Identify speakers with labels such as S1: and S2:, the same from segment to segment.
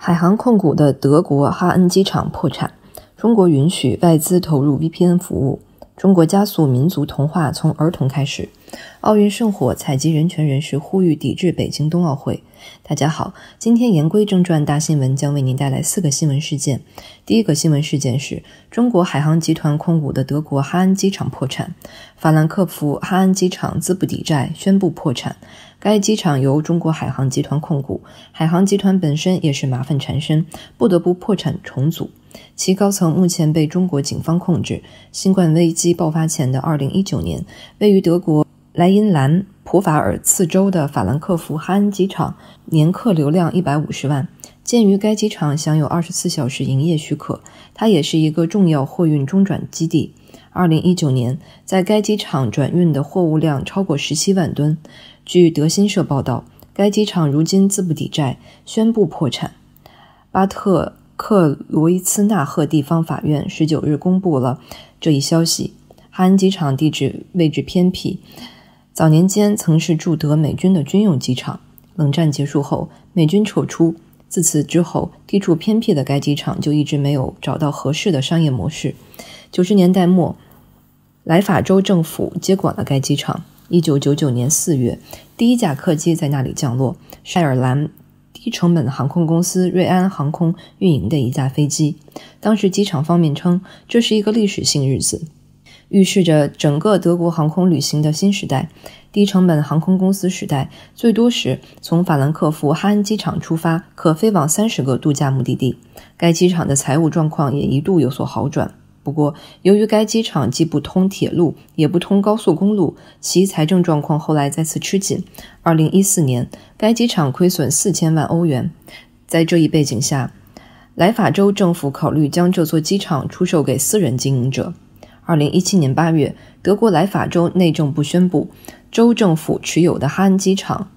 S1: 海航控股的德国哈恩机场破产，中国允许外资投入 VPN 服务，中国加速民族同化从儿童开始，奥运圣火采集人权人士呼吁抵制北京冬奥会。大家好，今天言归正传大新闻将为您带来4个新闻事件。第一个新闻事件是中国海航集团控股的德国哈恩机场破产，法兰克福哈恩机场资不抵债宣布破产。该机场由中国海航集团控股，海航集团本身也是麻烦缠身，不得不破产重组。其高层目前被中国警方控制。新冠危机爆发前的2019年，位于德国莱茵兰普法尔茨州的法兰克福哈恩机场年客流量150万。鉴于该机场享有24小时营业许可，它也是一个重要货运中转基地。2019年，在该机场转运的货物量超过17万吨。据德新社报道，该机场如今资不抵债，宣布破产。巴特克罗伊茨纳赫地方法院19日公布了这一消息。哈恩机场地址位置偏僻，早年间曾是驻德美军的军用机场。冷战结束后，美军撤出，自此之后，地处偏僻的该机场就一直没有找到合适的商业模式。90年代末，莱法州政府接管了该机场。1999年4月，第一架客机在那里降落，是爱尔兰低成本航空公司瑞安航空运营的一架飞机。当时机场方面称，这是一个历史性日子，预示着整个德国航空旅行的新时代。低成本航空公司时代，最多时从法兰克福哈恩机场出发，可飞往30个度假目的地。该机场的财务状况也一度有所好转。不过，由于该机场既不通铁路，也不通高速公路，其财政状况后来再次吃紧。2014年，该机场亏损4000万欧元。在这一背景下，莱法州政府考虑将这座机场出售给私人经营者。2017年8月，德国莱法州内政部宣布，州政府持有的哈恩机场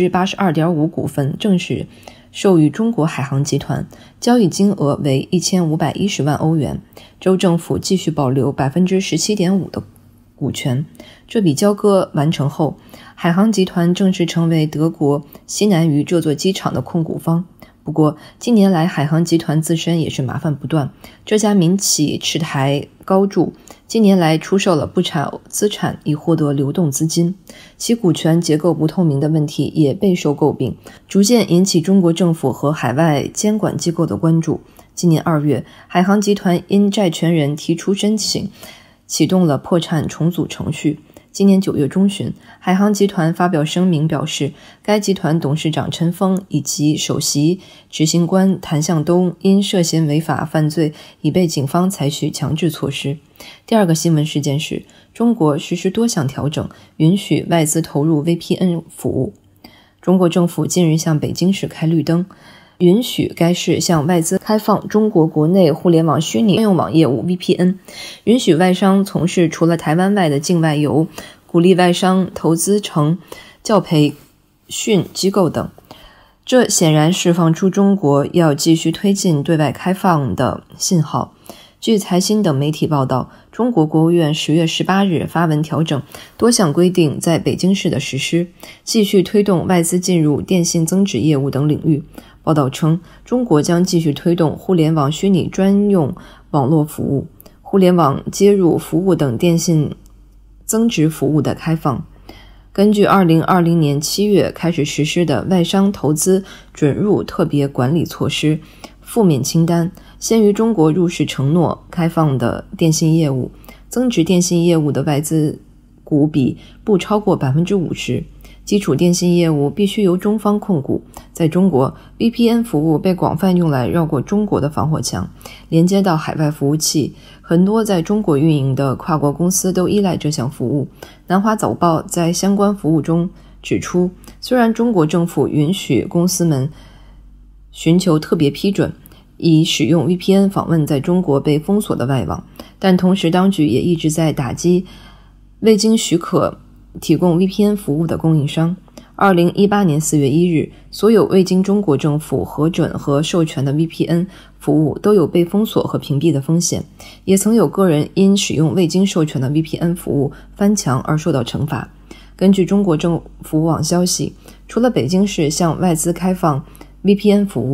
S1: 82.5% 股份正式授予中国海航集团，交易金额为1510万欧元。州政府继续保留 17.5% 的股权。这笔交割完成后，海航集团正式成为德国西南于这座机场的控股方。不过，近年来海航集团自身也是麻烦不断，这家民企赤台高筑，近年来出售了不少资产以获得流动资金，其股权结构不透明的问题也备受诟病，逐渐引起中国政府和海外监管机构的关注。今年2月，海航集团因债权人提出申请，启动了破产重组程序。今年9月中旬，海航集团发表声明表示，该集团董事长陈峰以及首席执行官谭向东因涉嫌违法犯罪，已被警方采取强制措施。第二个新闻事件是，中国实施多项调整，允许外资投入 VPN 服务。中国政府近日向北京市开绿灯，允许该市向外资开放中国国内互联网虚拟专用网业务 VPN， 允许外商从事除了台湾外的境外游，鼓励外商投资成教培训机构等。这显然释放出中国要继续推进对外开放的信号。据财新等媒体报道，中国国务院10月18日发文调整多项规定在北京市的实施，继续推动外资进入电信增值业务等领域。报道称，中国将继续推动互联网虚拟专用网络服务、互联网接入服务等电信增值服务的开放。根据2020年7月开始实施的外商投资准入特别管理措施负面清单，先于中国入市承诺开放的电信业务，增值电信业务的外资股比不超过 50%。基础电信业务必须由中方控股。在中国， VPN 服务被广泛用来绕过中国的防火墙，连接到海外服务器。很多在中国运营的跨国公司都依赖这项服务。南华早报在相关服务中指出，虽然中国政府允许公司们寻求特别批准，以使用 VPN 访问在中国被封锁的外网，但同时当局也一直在打击未经许可提供 VPN 服务的供应商。2018年4月1日，所有未经中国政府核准和授权的 VPN 服务都有被封锁和屏蔽的风险，也曾有个人因使用未经授权的 VPN 服务翻墙而受到惩罚。根据中国政府网消息，除了北京市向外资开放 VPN 服务，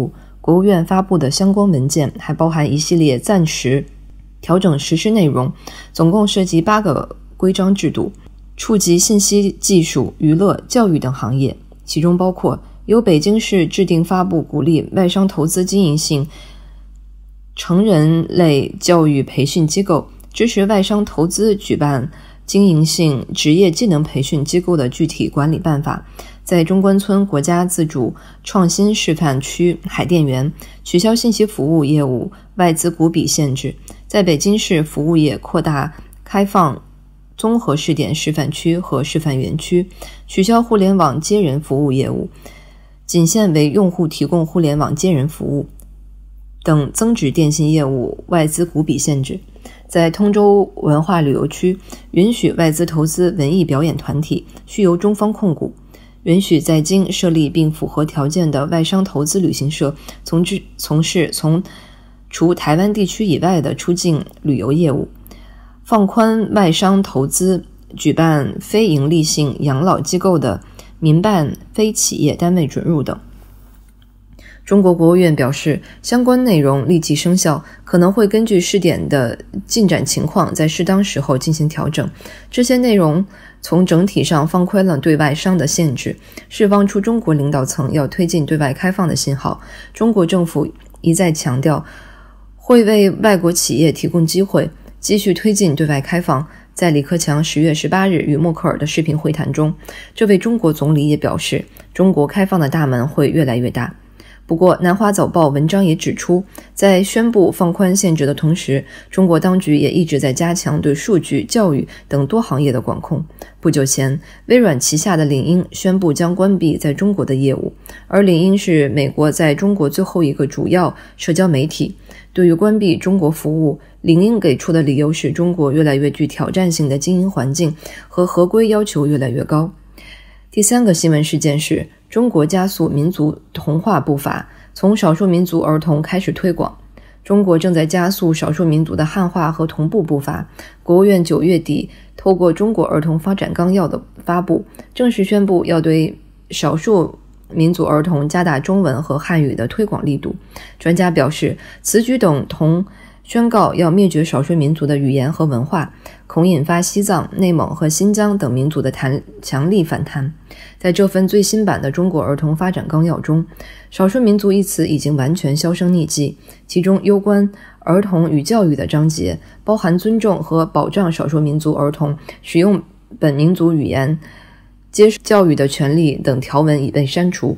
S1: 国务院发布的相关文件还包含一系列暂时调整实施内容，总共涉及8个规章制度，触及信息技术、娱乐、教育等行业，其中包括由北京市制定发布鼓励外商投资经营性成人类教育培训机构，支持外商投资举办经营性职业技能培训机构的具体管理办法，在中关村国家自主创新示范区海淀园取消信息服务业务外资股比限制，在北京市服务业扩大开放综合试点示范区和示范园区，取消互联网接人服务业务，仅限为用户提供互联网接人服务等增值电信业务外资股比限制。在通州文化旅游区允许外资投资文艺表演团体，需由中方控股，允许在京设立并符合条件的外商投资旅行社从事除台湾地区以外的出境旅游业务，放宽外商投资举办非营利性养老机构的民办非企业单位准入等。中国国务院表示，相关内容立即生效，可能会根据试点的进展情况在适当时候进行调整。这些内容从整体上放宽了对外商的限制，释放出中国领导层要推进对外开放的信号。中国政府一再强调，会为外国企业提供机会，继续推进对外开放。在李克强10月18日与默克尔的视频会谈中，这位中国总理也表示，中国开放的大门会越来越大。不过，南华早报文章也指出，在宣布放宽限制的同时，中国当局也一直在加强对数据、教育等多行业的管控。不久前，微软旗下的领英宣布将关闭在中国的业务，而领英是美国在中国最后一个主要社交媒体。对于关闭中国服务，领英给出的理由是中国越来越具挑战性的经营环境和合规要求越来越高。第3个新闻事件是中国加速民族同化步伐，从少数民族儿童开始推广。中国正在加速少数民族的汉化和同步步伐。国务院9月底透过《中国儿童发展纲要》的发布，正式宣布要对少数民族儿童加大中文和汉语的推广力度。专家表示，此举等同宣告要灭绝少数民族的语言和文化，恐引发西藏、内蒙和新疆等民族的强力反弹。在这份最新版的《中国儿童发展纲要》中，少数民族一词已经完全销声匿迹，其中有关儿童与教育的章节，包含尊重和保障少数民族儿童使用本民族语言、接受教育的权利等条文已被删除。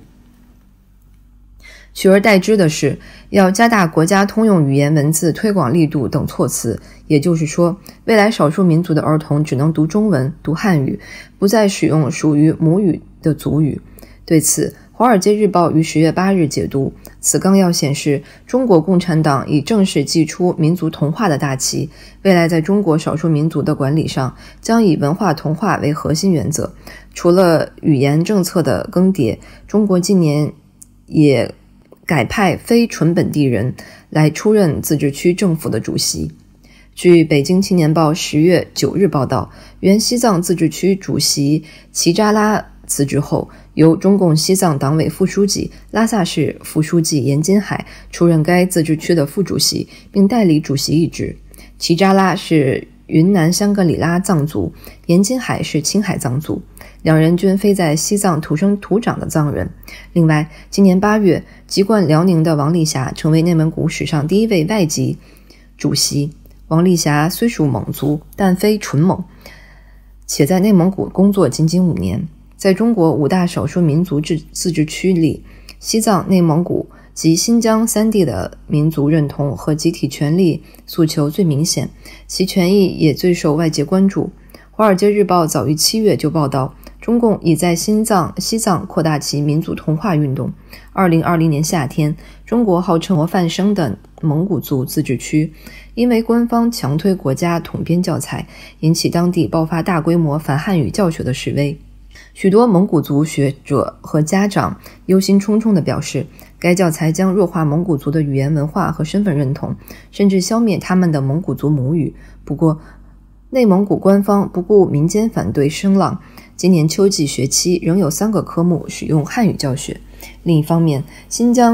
S1: 取而代之的是要加大国家通用语言文字推广力度等措辞，也就是说，未来少数民族的儿童只能读中文、读汉语，不再使用属于母语的族语。对此，《华尔街日报》于10月8日解读，此纲要显示，中国共产党已正式祭出民族同化的大旗，未来在中国少数民族的管理上将以文化同化为核心原则。除了语言政策的更迭，中国今年也改派非纯本地人来出任自治区政府的主席。据北京青年报10月9日报道，原西藏自治区主席齐扎拉辞职后，由中共西藏党委副书记、拉萨市副书记严金海出任该自治区的副主席，并代理主席一职。齐扎拉是云南香格里拉藏族，严金海是青海藏族，两人均非在西藏土生土长的藏人。另外，今年8月，籍贯辽宁的王丽霞成为内蒙古史上第一位外籍主席。王丽霞虽属蒙族，但非纯蒙，且在内蒙古工作仅仅5年。在中国5大少数民族自治区里，西藏、内蒙古及新疆3地的民族认同和集体权利诉求最明显，其权益也最受外界关注。华尔街日报早于7月就报道，中共已在西藏扩大其民族同化运动。2020年夏天，中国号称模范生的蒙古族自治区，因为官方强推国家统编教材，引起当地爆发大规模反汉语教学的示威。许多蒙古族学者和家长忧心忡忡地表示，该教材将弱化蒙古族的语言文化和身份认同，甚至消灭他们的蒙古族母语。不过，内蒙古官方不顾民间反对声浪，今年秋季学期仍有3个科目使用汉语教学。另一方面，新疆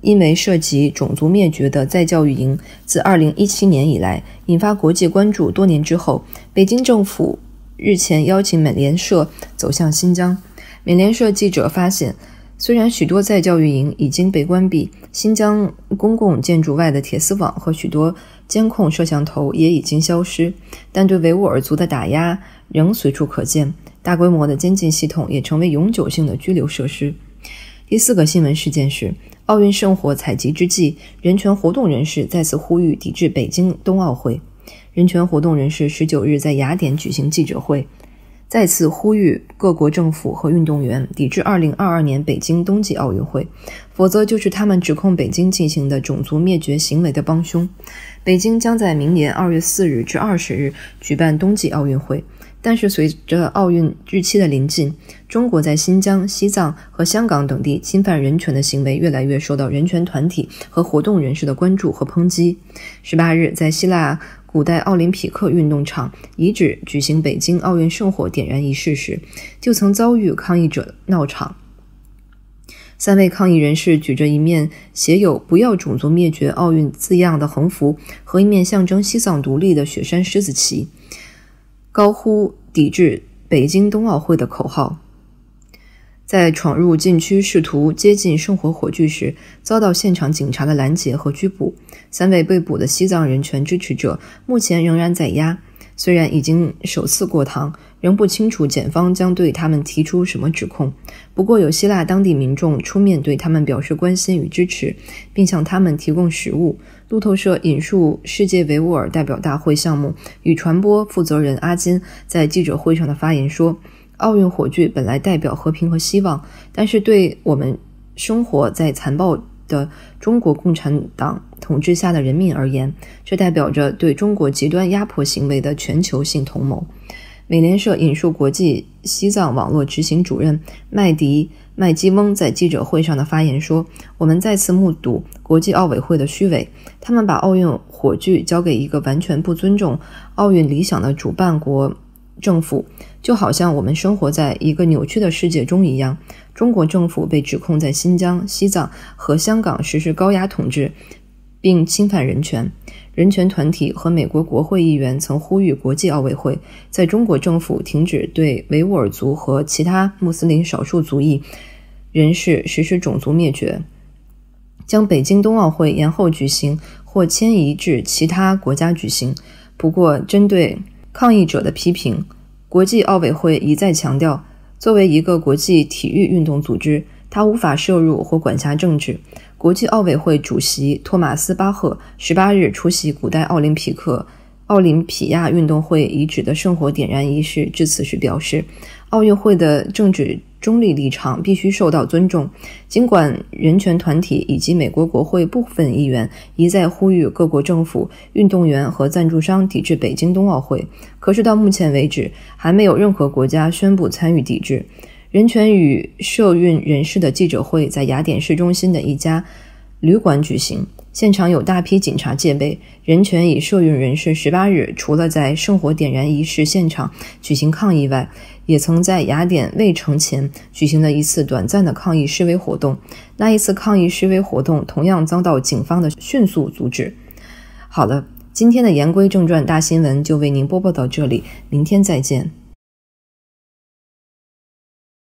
S1: 因为涉及种族灭绝的再教育营自2017年以来引发国际关注，多年之后，北京政府日前邀请美联社走向新疆。美联社记者发现，虽然许多再教育营已经被关闭，新疆公共建筑外的铁丝网和许多监控摄像头也已经消失，但对维吾尔族的打压仍随处可见，大规模的监禁系统也成为永久性的拘留设施。第4个新闻事件是，奥运圣火采集之际，人权活动人士再次呼吁抵制北京冬奥会。人权活动人士19日在雅典举行记者会，再次呼吁各国政府和运动员抵制2022年北京冬季奥运会，否则就是他们指控北京进行的种族灭绝行为的帮凶。北京将在明年2月4日至20日举办冬季奥运会，但是随着奥运日期的临近，中国在新疆、西藏和香港等地侵犯人权的行为越来越受到人权团体和活动人士的关注和抨击。18日，在希腊古代奥林匹克运动场遗址举行北京奥运圣火点燃仪式时，就曾遭遇抗议者闹场。3位抗议人士举着一面写有"不要种族灭绝奥运"字样的横幅和一面象征西藏独立的雪山狮子旗，高呼抵制北京冬奥会的口号。在闯入禁区试图接近圣火火炬时，遭到现场警察的拦截和拘捕。3位被捕的西藏人权支持者目前仍然在押，虽然已经首次过堂，仍不清楚检方将对他们提出什么指控。不过有希腊当地民众出面对他们表示关心与支持，并向他们提供食物。路透社引述世界维吾尔代表大会项目与传播负责人阿金在记者会上的发言说，奥运火炬本来代表和平和希望，但是对我们生活在残暴的中国共产党统治下的人民而言，这代表着对中国极端压迫行为的全球性同谋。美联社引述国际西藏网络执行主任麦基翁在记者会上的发言说，我们再次目睹国际奥委会的虚伪，他们把奥运火炬交给一个完全不尊重奥运理想的主办国政府，就好像我们生活在一个扭曲的世界中一样。中国政府被指控在新疆、西藏和香港实施高压统治并侵犯人权。人权团体和美国国会议员曾呼吁国际奥委会在中国政府停止对维吾尔族和其他穆斯林少数族裔人士实施种族灭绝，将北京冬奥会延后举行或迁移至其他国家举行。不过，针对抗议者的批评，国际奥委会一再强调，作为一个国际体育运动组织，它无法涉入或管辖政治。国际奥委会主席托马斯·巴赫18日出席古代奥林匹亚运动会遗址的圣火点燃仪式，致辞时表示，奥运会的政治中立立场必须受到尊重。尽管人权团体以及美国国会部分议员一再呼吁各国政府、运动员和赞助商抵制北京冬奥会，可是到目前为止，还没有任何国家宣布参与抵制。人权与社运人士的记者会在雅典市中心的一家旅馆举行，现场有大批警察戒备。人权与社运人士18日除了在圣火点燃仪式现场举行抗议外，也曾在雅典卫城前举行了一次短暂的抗议示威活动。那一次抗议示威活动同样遭到警方的迅速阻止。好了，今天的言归正传大新闻就为您播报到这里，明天再见。